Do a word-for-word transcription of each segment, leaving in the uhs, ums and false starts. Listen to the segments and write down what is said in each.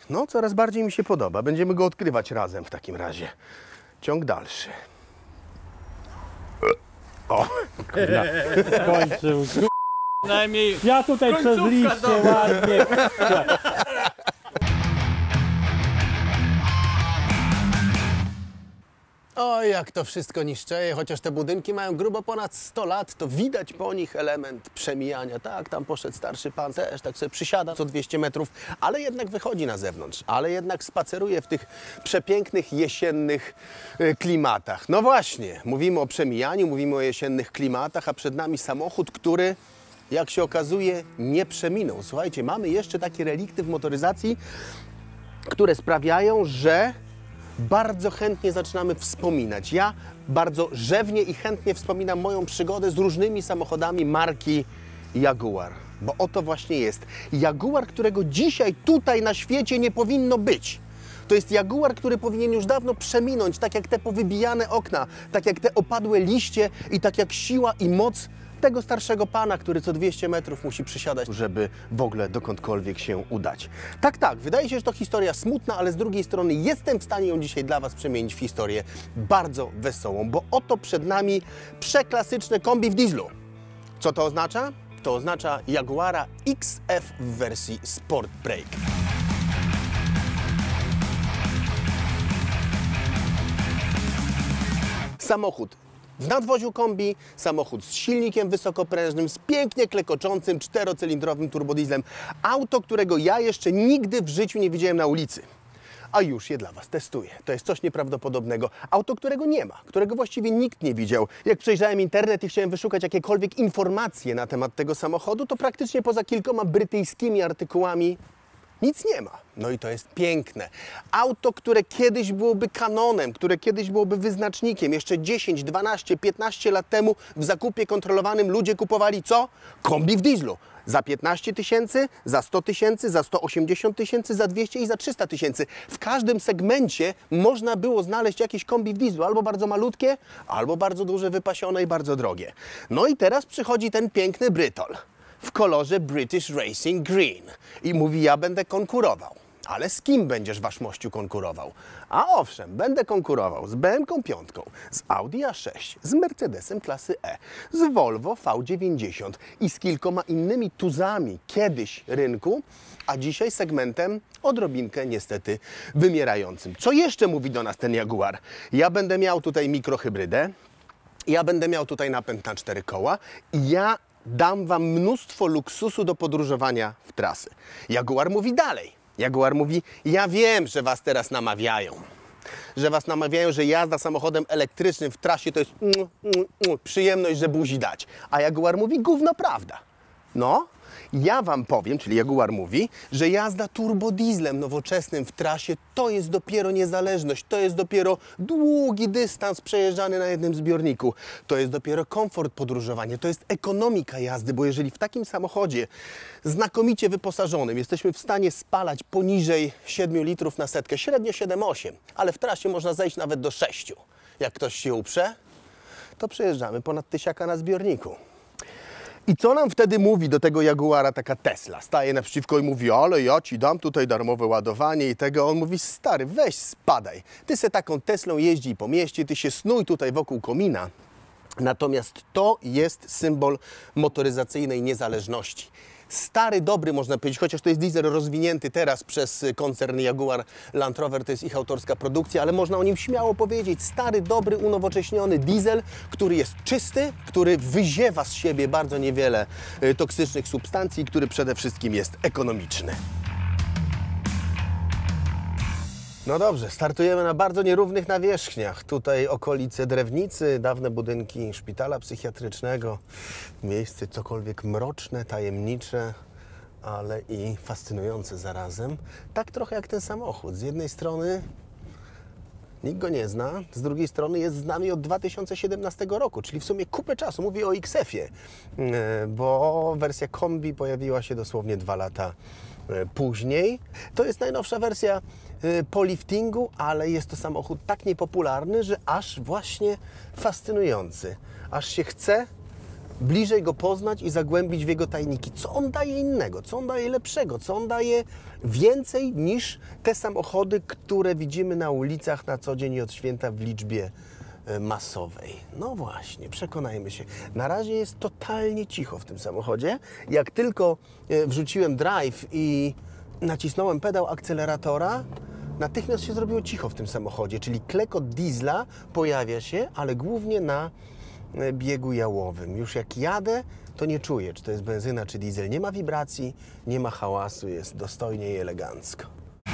No, coraz bardziej mi się podoba. Będziemy go odkrywać razem w takim razie. Ciąg dalszy. O! Kończył. Najmniej Ja tutaj przez końcówka liście dobra. ładnie. O, jak to wszystko niszczeje, chociaż te budynki mają grubo ponad sto lat, to widać po nich element przemijania. Tak, tam poszedł starszy pan też, tak sobie przysiada co dwieście metrów, ale jednak wychodzi na zewnątrz, ale jednak spaceruje w tych przepięknych jesiennych y, klimatach. No właśnie, mówimy o przemijaniu, mówimy o jesiennych klimatach, a przed nami samochód, który, jak się okazuje, nie przeminął. Słuchajcie, mamy jeszcze takie relikty w motoryzacji, które sprawiają, że bardzo chętnie zaczynamy wspominać. Ja bardzo rzewnie i chętnie wspominam moją przygodę z różnymi samochodami marki Jaguar. Bo oto właśnie jest Jaguar, którego dzisiaj tutaj na świecie nie powinno być. To jest Jaguar, który powinien już dawno przeminąć, tak jak te powybijane okna, tak jak te opadłe liście i tak jak siła i moc tego starszego pana, który co dwieście metrów musi przysiadać, żeby w ogóle dokądkolwiek się udać. Tak, tak, wydaje się, że to historia smutna, ale z drugiej strony jestem w stanie ją dzisiaj dla Was przemienić w historię bardzo wesołą, bo oto przed nami przeklasyczne kombi w dieslu. Co to oznacza? To oznacza Jaguara X F w wersji Sport Break. Samochód w nadwoziu kombi, samochód z silnikiem wysokoprężnym, z pięknie klekoczącym czterocylindrowym turbodieslem. Auto, którego ja jeszcze nigdy w życiu nie widziałem na ulicy. A już je dla Was testuję. To jest coś nieprawdopodobnego. Auto, którego nie ma, którego właściwie nikt nie widział. Jak przejrzałem internet i chciałem wyszukać jakiekolwiek informacje na temat tego samochodu, to praktycznie poza kilkoma brytyjskimi artykułami nic nie ma. No i to jest piękne. Auto, które kiedyś byłoby kanonem, które kiedyś byłoby wyznacznikiem. Jeszcze dziesięć, dwanaście, piętnaście lat temu w zakupie kontrolowanym ludzie kupowali co? Kombi w dieslu. Za piętnaście tysięcy, za sto tysięcy, za sto osiemdziesiąt tysięcy, za dwieście i za trzysta tysięcy. W każdym segmencie można było znaleźć jakieś kombi w dieslu. Albo bardzo malutkie, albo bardzo duże, wypasione i bardzo drogie. No i teraz przychodzi ten piękny Brytol w kolorze British Racing Green i mówi: ja będę konkurował. Ale z kim będziesz, wasz mościu, konkurował? A owszem, będę konkurował z B M K pięć, z Audi A sześć, z Mercedesem klasy E, z Volvo V dziewięćdziesiąt i z kilkoma innymi tuzami kiedyś rynku, a dzisiaj segmentem odrobinkę niestety wymierającym. Co jeszcze mówi do nas ten Jaguar? Ja będę miał tutaj mikrohybrydę, ja będę miał tutaj napęd na cztery koła i ja dam Wam mnóstwo luksusu do podróżowania w trasy. Jaguar mówi dalej. Jaguar mówi: ja wiem, że Was teraz namawiają. Że Was namawiają, że jazda samochodem elektrycznym w trasie to jest mm, mm, mm, przyjemność, że buzi dać. A Jaguar mówi: gówno prawda. No, ja Wam powiem, czyli Jaguar mówi, że jazda turbodieslem nowoczesnym w trasie to jest dopiero niezależność, to jest dopiero długi dystans przejeżdżany na jednym zbiorniku, to jest dopiero komfort podróżowania, to jest ekonomika jazdy, bo jeżeli w takim samochodzie znakomicie wyposażonym jesteśmy w stanie spalać poniżej siedmiu litrów na setkę, średnio siedem osiem, ale w trasie można zejść nawet do sześciu. Jak ktoś się uprze, to przejeżdżamy ponad tysiaka na zbiorniku. I co nam wtedy mówi do tego Jaguara taka Tesla? Staje naprzeciwko i mówi: ale ja Ci dam tutaj darmowe ładowanie i tego. On mówi: stary, weź spadaj. Ty se taką Teslą jeździ po mieście, ty się snuj tutaj wokół komina. Natomiast to jest symbol motoryzacyjnej niezależności. Stary, dobry, można powiedzieć, chociaż to jest diesel rozwinięty teraz przez koncern Jaguar Land Rover, to jest ich autorska produkcja, ale można o nim śmiało powiedzieć: stary, dobry, unowocześniony diesel, który jest czysty, który wyziewa z siebie bardzo niewiele toksycznych substancji, który przede wszystkim jest ekonomiczny. No dobrze, startujemy na bardzo nierównych nawierzchniach. Tutaj okolice Drewnicy, dawne budynki szpitala psychiatrycznego, miejsce cokolwiek mroczne, tajemnicze, ale i fascynujące zarazem. Tak trochę jak ten samochód. Z jednej strony nikt go nie zna, z drugiej strony jest z nami od dwa tysiące siedemnastego roku, czyli w sumie kupę czasu. Mówię o X F-ie, bo wersja kombi pojawiła się dosłownie dwa lata później. To jest najnowsza wersja po liftingu, ale jest to samochód tak niepopularny, że aż właśnie fascynujący. Aż się chce bliżej go poznać i zagłębić w jego tajniki. Co on daje innego, co on daje lepszego, co on daje więcej niż te samochody, które widzimy na ulicach na co dzień i od święta w liczbie masowej. No właśnie, przekonajmy się. Na razie jest totalnie cicho w tym samochodzie. Jak tylko wrzuciłem drive i nacisnąłem pedał akceleratora, natychmiast się zrobiło cicho w tym samochodzie, czyli klekot diesla pojawia się, ale głównie na biegu jałowym. Już jak jadę, to nie czuję, czy to jest benzyna, czy diesel. Nie ma wibracji, nie ma hałasu, jest dostojnie i elegancko.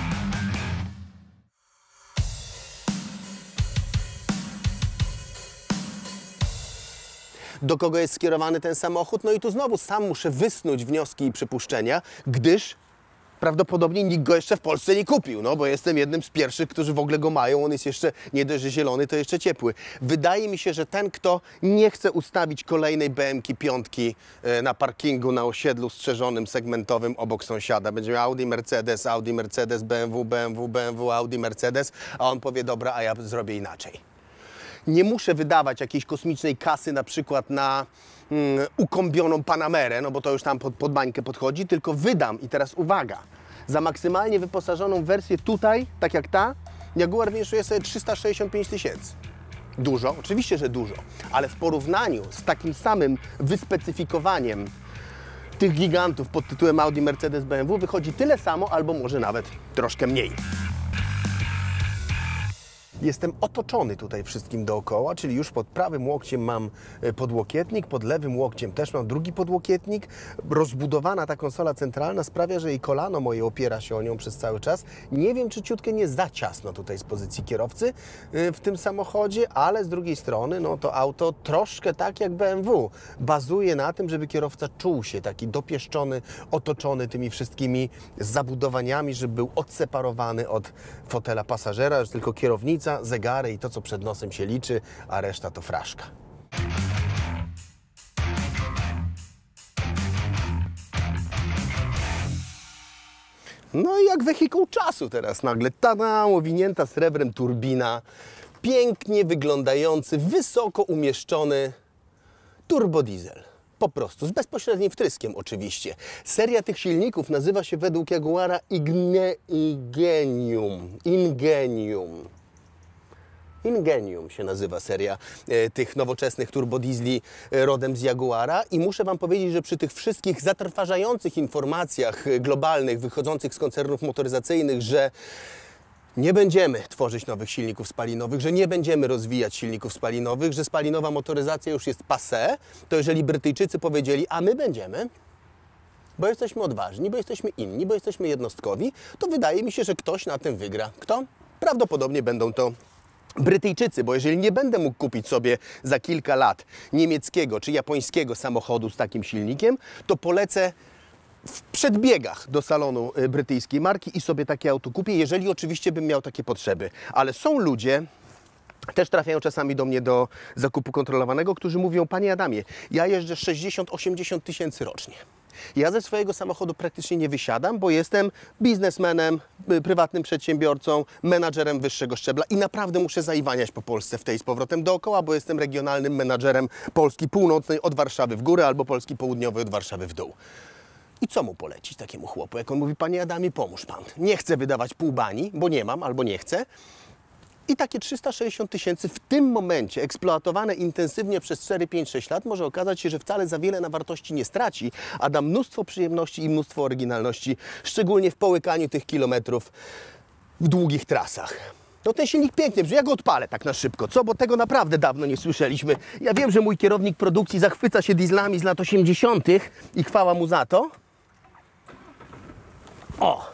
Do kogo jest skierowany ten samochód? No i tu znowu sam muszę wysnuć wnioski i przypuszczenia, gdyż prawdopodobnie nikt go jeszcze w Polsce nie kupił, no bo jestem jednym z pierwszych, którzy w ogóle go mają. On jest jeszcze nie dość, że zielony, to jeszcze ciepły. Wydaje mi się, że ten, kto nie chce ustawić kolejnej B M Ki piątki na parkingu na osiedlu strzeżonym, segmentowym obok sąsiada, będzie miał Audi, Mercedes, Audi, Mercedes, B M W, B M W, B M W, Audi, Mercedes, a on powie, dobra, a ja zrobię inaczej. Nie muszę wydawać jakiejś kosmicznej kasy na przykład na mm, ukąbioną Panamerę, no bo to już tam pod, pod bańkę podchodzi, tylko wydam, i teraz uwaga, za maksymalnie wyposażoną wersję tutaj, tak jak ta, Jaguar wyniesiuje sobie trzysta sześćdziesiąt pięć tysięcy. Dużo? Oczywiście, że dużo, ale w porównaniu z takim samym wyspecyfikowaniem tych gigantów pod tytułem Audi, Mercedes, B M W wychodzi tyle samo, albo może nawet troszkę mniej. Jestem otoczony tutaj wszystkim dookoła, czyli już pod prawym łokciem mam podłokietnik, pod lewym łokciem też mam drugi podłokietnik. Rozbudowana ta konsola centralna sprawia, że jej kolano moje opiera się o nią przez cały czas. Nie wiem, czy ciutkę nie za ciasno tutaj z pozycji kierowcy w tym samochodzie, ale z drugiej strony no to auto troszkę tak jak B M W bazuje na tym, żeby kierowca czuł się taki dopieszczony, otoczony tymi wszystkimi zabudowaniami, żeby był odseparowany od fotela pasażera, że tylko kierownica, zegary i to, co przed nosem się liczy, a reszta to fraszka. No i jak wehikuł czasu teraz nagle, tada, owinięta srebrem turbina, pięknie wyglądający, wysoko umieszczony turbodiesel. Po prostu, z bezpośrednim wtryskiem oczywiście. Seria tych silników nazywa się według Jaguara Igne, Ingenium. Ingenium. Ingenium się nazywa seria e, tych nowoczesnych turbodiesli e, rodem z Jaguara i muszę Wam powiedzieć, że przy tych wszystkich zatrważających informacjach e, globalnych wychodzących z koncernów motoryzacyjnych, że nie będziemy tworzyć nowych silników spalinowych, że nie będziemy rozwijać silników spalinowych, że spalinowa motoryzacja już jest passé, to jeżeli Brytyjczycy powiedzieli, a my będziemy, bo jesteśmy odważni, bo jesteśmy inni, bo jesteśmy jednostkowi, to wydaje mi się, że ktoś na tym wygra. Kto? Prawdopodobnie będą to Brytyjczycy, bo jeżeli nie będę mógł kupić sobie za kilka lat niemieckiego czy japońskiego samochodu z takim silnikiem, to polecę w przedbiegach do salonu brytyjskiej marki i sobie takie auto kupię, jeżeli oczywiście bym miał takie potrzeby. Ale są ludzie, też trafiają czasami do mnie do zakupu kontrolowanego, którzy mówią, panie Adamie, ja jeżdżę sześćdziesiąt osiemdziesiąt tysięcy rocznie. Ja ze swojego samochodu praktycznie nie wysiadam, bo jestem biznesmenem, prywatnym przedsiębiorcą, menadżerem wyższego szczebla i naprawdę muszę zaiwaniać po Polsce w tej z powrotem dookoła, bo jestem regionalnym menadżerem Polski Północnej od Warszawy w górę albo Polski Południowej od Warszawy w dół. I co mu polecić takiemu chłopu? Jak on mówi, panie Adamie, pomóż pan. Nie chcę wydawać pół bani, bo nie mam albo nie chcę. I takie trzysta sześćdziesiąt tysięcy w tym momencie eksploatowane intensywnie przez cztery, pięć, sześć lat może okazać się, że wcale za wiele na wartości nie straci, a da mnóstwo przyjemności i mnóstwo oryginalności, szczególnie w połykaniu tych kilometrów w długich trasach. No ten silnik pięknie brzmi, ja go odpalę tak na szybko, co? Bo tego naprawdę dawno nie słyszeliśmy. Ja wiem, że mój kierownik produkcji zachwyca się dieslami z lat osiemdziesiątych i chwała mu za to. O!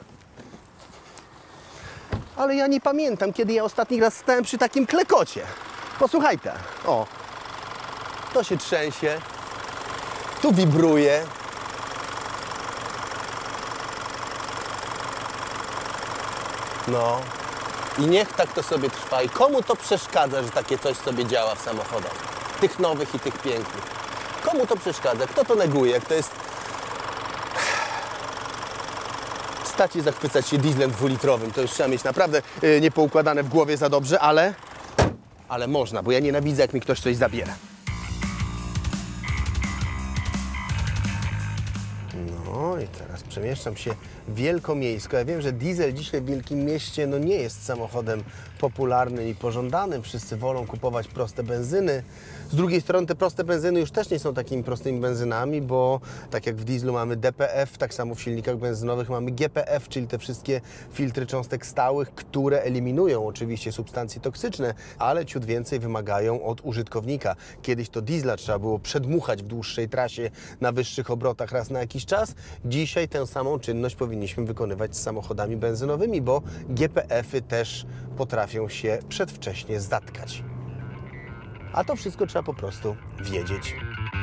Ale ja nie pamiętam, kiedy ja ostatni raz stałem przy takim klekocie. Posłuchajcie. O, to się trzęsie, tu wibruje. No i niech tak to sobie trwa. I komu to przeszkadza, że takie coś sobie działa w samochodach? Tych nowych i tych pięknych. Komu to przeszkadza? Kto to neguje? Jak to jest... Stać i zachwycać się dieslem dwulitrowym. To już trzeba mieć naprawdę yy, niepoukładane w głowie za dobrze, ale... Ale można, bo ja nienawidzę, jak mi ktoś coś zabiera. No i teraz przemieszczam się wielkomiejsko. Ja wiem, że diesel dzisiaj w wielkim mieście no nie jest samochodem popularnym i pożądanym. Wszyscy wolą kupować proste benzyny. Z drugiej strony te proste benzyny już też nie są takimi prostymi benzynami, bo tak jak w dieslu mamy D P F, tak samo w silnikach benzynowych mamy G P F, czyli te wszystkie filtry cząstek stałych, które eliminują oczywiście substancje toksyczne, ale ciut więcej wymagają od użytkownika. Kiedyś to diesla trzeba było przedmuchać w dłuższej trasie na wyższych obrotach raz na jakiś czas. Dzisiaj tę samą czynność powinniśmy wykonywać z samochodami benzynowymi, bo G P F-y też potrafią się przedwcześnie zatkać. A to wszystko trzeba po prostu wiedzieć.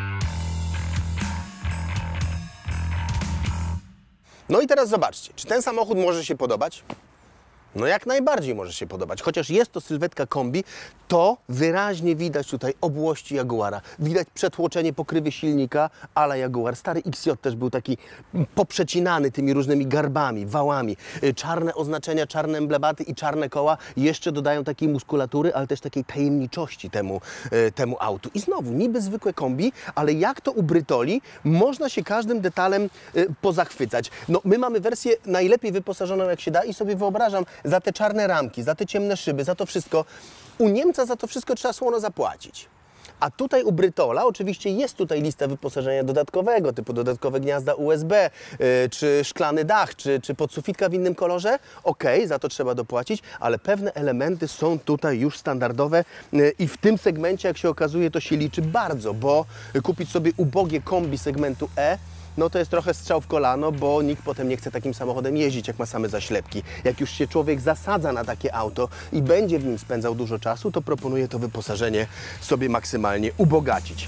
No i teraz zobaczcie, czy ten samochód może się podobać? No jak najbardziej może się podobać. Chociaż jest to sylwetka kombi, to wyraźnie widać tutaj obłości Jaguara. Widać przetłoczenie pokrywy silnika a la Jaguar. Stary X J też był taki poprzecinany tymi różnymi garbami, wałami. Czarne oznaczenia, czarne emblematy i czarne koła jeszcze dodają takiej muskulatury, ale też takiej tajemniczości temu, temu autu. I znowu, niby zwykłe kombi, ale jak to u Brytoli, można się każdym detalem pozachwycać. No my mamy wersję najlepiej wyposażoną jak się da i sobie wyobrażam, za te czarne ramki, za te ciemne szyby, za to wszystko. U Niemca za to wszystko trzeba słono zapłacić. A tutaj u Brytola oczywiście jest tutaj lista wyposażenia dodatkowego, typu dodatkowe gniazda U S B, yy, czy szklany dach, czy, czy podsufitka w innym kolorze. Okej, okay, za to trzeba dopłacić, ale pewne elementy są tutaj już standardowe yy, i w tym segmencie, jak się okazuje, to się liczy bardzo, bo kupić sobie ubogie kombi segmentu E, no to jest trochę strzał w kolano, bo nikt potem nie chce takim samochodem jeździć, jak ma same zaślepki. Jak już się człowiek zasadza na takie auto i będzie w nim spędzał dużo czasu, to proponuje to wyposażenie sobie maksymalnie ubogacić.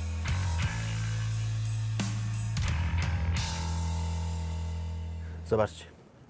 Zobaczcie.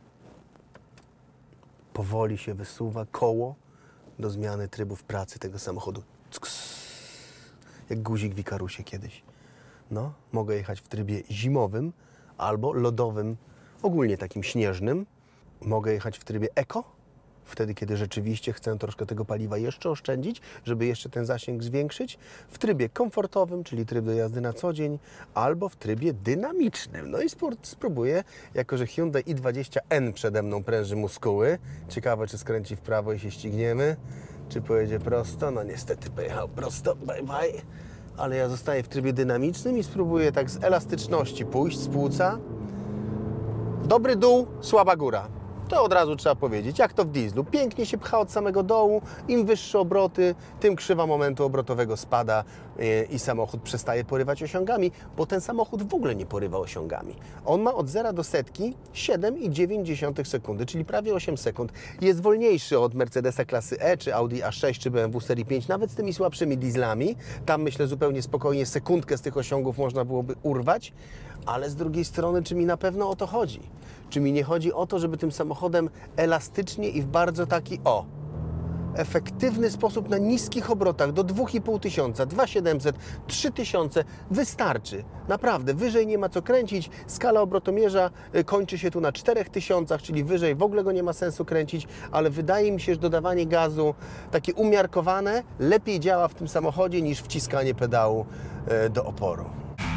Powoli się wysuwa koło do zmiany trybów pracy tego samochodu. Jak guzik w Ikarusie kiedyś. No, mogę jechać w trybie zimowym albo lodowym, ogólnie takim śnieżnym. Mogę jechać w trybie eko, wtedy kiedy rzeczywiście chcę troszkę tego paliwa jeszcze oszczędzić, żeby jeszcze ten zasięg zwiększyć. W trybie komfortowym, czyli tryb do jazdy na co dzień, albo w trybie dynamicznym. No i spróbuję, jako że Hyundai i dwadzieścia N przede mną pręży muskuły. Ciekawe, czy skręci w prawo i się ścigniemy, czy pojedzie prosto. No niestety pojechał prosto, bye bye. Ale ja zostaję w trybie dynamicznym i spróbuję tak z elastyczności pójść z płuca. Dobry dół, słaba góra. To od razu trzeba powiedzieć, jak to w dieslu. Pięknie się pcha od samego dołu, im wyższe obroty, tym krzywa momentu obrotowego spada i samochód przestaje porywać osiągami, bo ten samochód w ogóle nie porywa osiągami. On ma od zera do setki siedem i dziewięć dziesiątych sekundy, czyli prawie osiem sekund. Jest wolniejszy od Mercedesa klasy E, czy Audi A sześć, czy B M W serii pięć, nawet z tymi słabszymi dieslami. Tam myślę zupełnie spokojnie sekundkę z tych osiągów można byłoby urwać, ale z drugiej strony, czy mi na pewno o to chodzi? Czy mi nie chodzi o to, żeby tym samochodem elastycznie i w bardzo taki, o, efektywny sposób na niskich obrotach do dwa i pół tysiąca, dwa tysiące siedemset, trzy tysiące wystarczy. Naprawdę, wyżej nie ma co kręcić. Skala obrotomierza kończy się tu na czterech tysiącach, czyli wyżej w ogóle go nie ma sensu kręcić, ale wydaje mi się, że dodawanie gazu takie umiarkowane lepiej działa w tym samochodzie niż wciskanie pedału do oporu.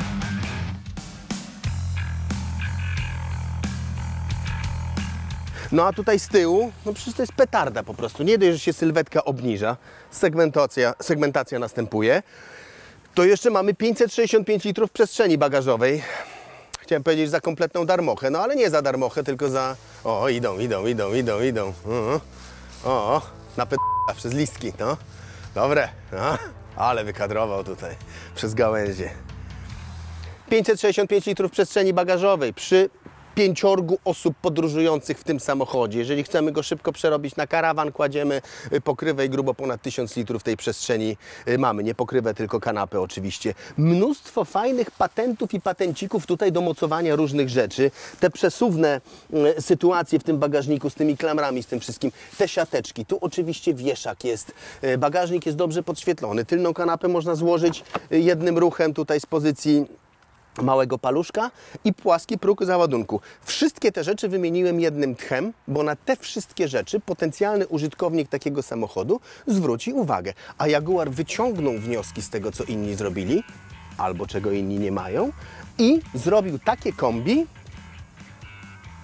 No a tutaj z tyłu, no przecież to jest petarda po prostu. Nie dość, że się sylwetka obniża, segmentacja, segmentacja następuje, to jeszcze mamy pięćset sześćdziesiąt pięć litrów przestrzeni bagażowej. Chciałem powiedzieć za kompletną darmochę, no ale nie za darmochę, tylko za... O, idą, idą, idą, idą, idą. O, o na p*** przez listki, no. Dobre, no. Ale wykadrował tutaj przez gałęzie. pięćset sześćdziesiąt pięć litrów przestrzeni bagażowej przy pięciorgu osób podróżujących w tym samochodzie. Jeżeli chcemy go szybko przerobić na karawan, kładziemy pokrywę i grubo ponad tysiąc litrów tej przestrzeni mamy. Nie pokrywę, tylko kanapę oczywiście. Mnóstwo fajnych patentów i patencików tutaj do mocowania różnych rzeczy. Te przesuwne sytuacje w tym bagażniku z tymi klamrami, z tym wszystkim. Te siateczki. Tu oczywiście wieszak jest. Bagażnik jest dobrze podświetlony. Tylną kanapę można złożyć jednym ruchem tutaj z pozycji małego paluszka i płaski próg załadunku. Wszystkie te rzeczy wymieniłem jednym tchem, bo na te wszystkie rzeczy potencjalny użytkownik takiego samochodu zwróci uwagę. A Jaguar wyciągnął wnioski z tego, co inni zrobili, albo czego inni nie mają, i zrobił takie kombi,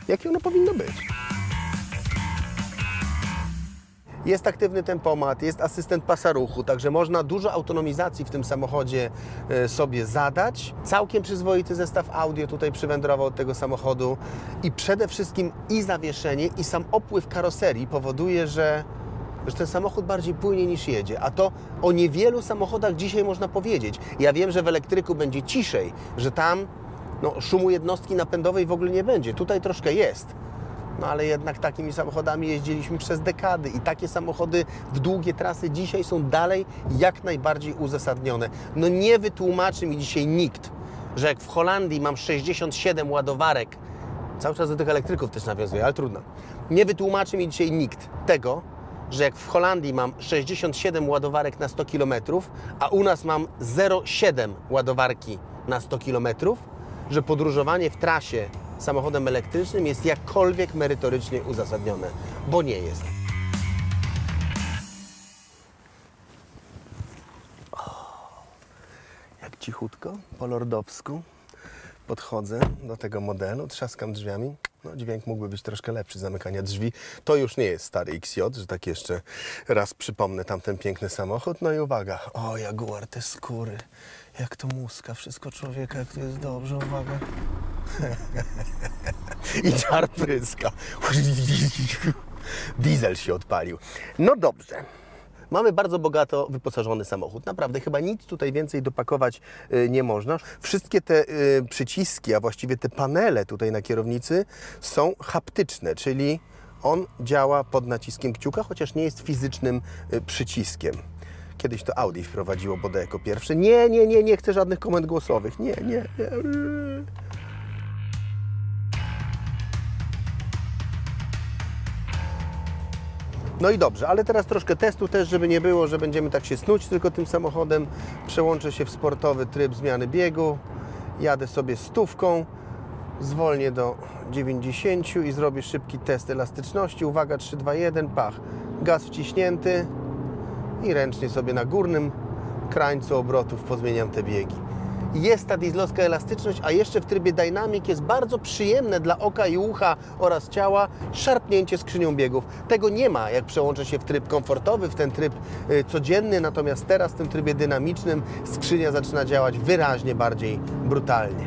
jakie ono powinno być. Jest aktywny tempomat, jest asystent pasa ruchu, także można dużo autonomizacji w tym samochodzie sobie zadać. Całkiem przyzwoity zestaw audio tutaj przywędrował od tego samochodu i przede wszystkim i zawieszenie, i sam opływ karoserii powoduje, że, że ten samochód bardziej płynie niż jedzie, a to o niewielu samochodach dzisiaj można powiedzieć. Ja wiem, że w elektryku będzie ciszej, że tam no, szumu jednostki napędowej w ogóle nie będzie, tutaj troszkę jest. No ale jednak takimi samochodami jeździliśmy przez dekady i takie samochody w długie trasy dzisiaj są dalej jak najbardziej uzasadnione. No nie wytłumaczy mi dzisiaj nikt, że jak w Holandii mam sześćdziesiąt siedem ładowarek, cały czas do tych elektryków też nawiązuję, ale trudno. Nie wytłumaczy mi dzisiaj nikt tego, że jak w Holandii mam sześćdziesiąt siedem ładowarek na sto kilometrów, a u nas mam zero przecinek siedem ładowarki na sto kilometrów, że podróżowanie w trasie samochodem elektrycznym jest jakkolwiek merytorycznie uzasadnione, bo nie jest. O, jak cichutko, po lordowsku podchodzę do tego modelu, trzaskam drzwiami. No, dźwięk mógłby być troszkę lepszy zamykania drzwi. To już nie jest stary X J, że tak jeszcze raz przypomnę tamten piękny samochód. No i uwaga, o Jaguar, te skóry, jak to muska, wszystko człowieka, jak to jest dobrze, uwaga. I czar pryska. Diesel się odpalił. No dobrze. Mamy bardzo bogato wyposażony samochód. Naprawdę chyba nic tutaj więcej dopakować y, nie można. Wszystkie te y, przyciski, a właściwie te panele tutaj na kierownicy są haptyczne, czyli on działa pod naciskiem kciuka, chociaż nie jest fizycznym y, przyciskiem. Kiedyś to Audi wprowadziło Bode jako pierwsze. Nie, nie, nie, nie chcę żadnych komend głosowych. Nie, nie, nie. No i dobrze, ale teraz troszkę testu też, żeby nie było, że będziemy tak się snuć tylko tym samochodem. Przełączę się w sportowy tryb zmiany biegu, jadę sobie stówką, zwolnię do dziewięćdziesięciu i zrobię szybki test elastyczności. Uwaga, trzy, dwa, jeden, pach. Gaz wciśnięty i ręcznie sobie na górnym krańcu obrotów pozmieniam te biegi. Jest ta dieslowska elastyczność, a jeszcze w trybie Dynamic jest bardzo przyjemne dla oka i ucha oraz ciała szarpnięcie skrzynią biegów. Tego nie ma, jak przełączę się w tryb komfortowy, w ten tryb y, codzienny, natomiast teraz w tym trybie dynamicznym skrzynia zaczyna działać wyraźnie bardziej brutalnie.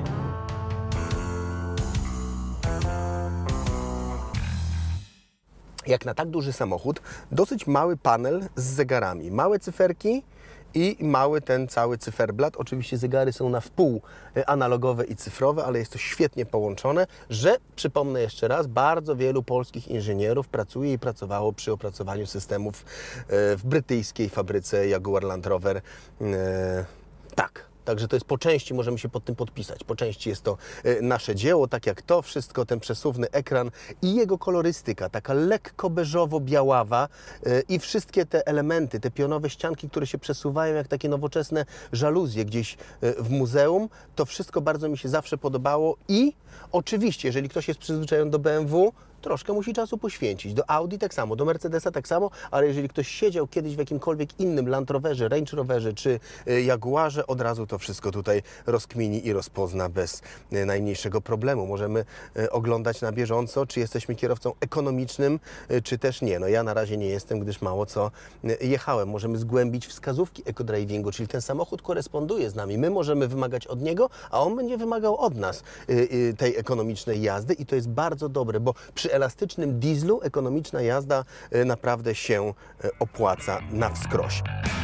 Jak na tak duży samochód, dosyć mały panel z zegarami, małe cyferki i mały ten cały cyferblat. Oczywiście zegary są na wpół analogowe i cyfrowe, ale jest to świetnie połączone, że, przypomnę jeszcze raz, bardzo wielu polskich inżynierów pracuje i pracowało przy opracowaniu systemów w brytyjskiej fabryce Jaguar Land Rover. Tak. Także to jest po części, możemy się pod tym podpisać, po części jest to nasze dzieło, tak jak to wszystko, ten przesuwny ekran i jego kolorystyka, taka lekko beżowo-biaława i wszystkie te elementy, te pionowe ścianki, które się przesuwają jak takie nowoczesne żaluzje gdzieś w muzeum, to wszystko bardzo mi się zawsze podobało i oczywiście, jeżeli ktoś jest przyzwyczajony do B M W, troszkę musi czasu poświęcić. Do Audi tak samo, do Mercedesa tak samo, ale jeżeli ktoś siedział kiedyś w jakimkolwiek innym Land Roverze, Range Roverze czy Jaguarze, od razu to wszystko tutaj rozkmini i rozpozna bez najmniejszego problemu. Możemy oglądać na bieżąco, czy jesteśmy kierowcą ekonomicznym, czy też nie. No ja na razie nie jestem, gdyż mało co jechałem. Możemy zgłębić wskazówki eco-drivingu, czyli ten samochód koresponduje z nami. My możemy wymagać od niego, a on będzie wymagał od nas tej ekonomicznej jazdy i to jest bardzo dobre, bo przy elastycznym dieslu ekonomiczna jazda naprawdę się opłaca na wskroś.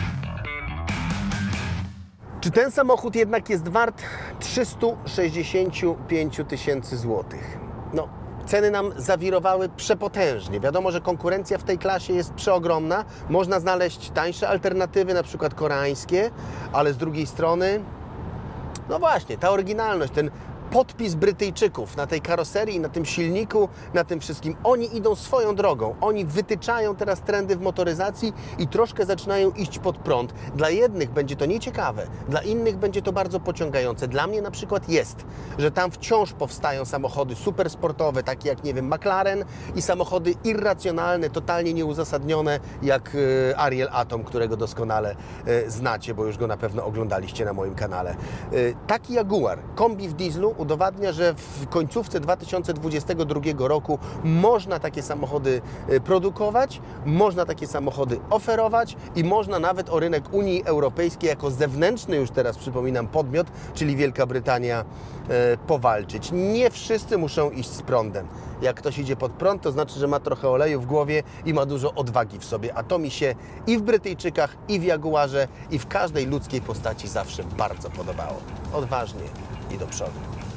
Czy ten samochód jednak jest wart trzysta sześćdziesiąt pięć tysięcy złotych? No, ceny nam zawirowały przepotężnie. Wiadomo, że konkurencja w tej klasie jest przeogromna. Można znaleźć tańsze alternatywy, na przykład koreańskie, ale z drugiej strony, no właśnie, ta oryginalność, ten podpis Brytyjczyków na tej karoserii, na tym silniku, na tym wszystkim. Oni idą swoją drogą. Oni wytyczają teraz trendy w motoryzacji i troszkę zaczynają iść pod prąd. Dla jednych będzie to nieciekawe, dla innych będzie to bardzo pociągające. Dla mnie na przykład jest, że tam wciąż powstają samochody supersportowe, takie jak, nie wiem, McLaren i samochody irracjonalne, totalnie nieuzasadnione, jak Ariel Atom, którego doskonale znacie, bo już go na pewno oglądaliście na moim kanale. Taki Jaguar, kombi w dieslu, udowadnia, że w końcówce dwa tysiące dwudziestego drugiego roku można takie samochody y, produkować, można takie samochody oferować i można nawet o rynek Unii Europejskiej jako zewnętrzny, już teraz przypominam, podmiot, czyli Wielka Brytania, y, powalczyć. Nie wszyscy muszą iść z prądem. Jak ktoś idzie pod prąd, to znaczy, że ma trochę oleju w głowie i ma dużo odwagi w sobie, a to mi się i w Brytyjczykach, i w Jaguarze, i w każdej ludzkiej postaci zawsze bardzo podobało. Odważnie i do przodu.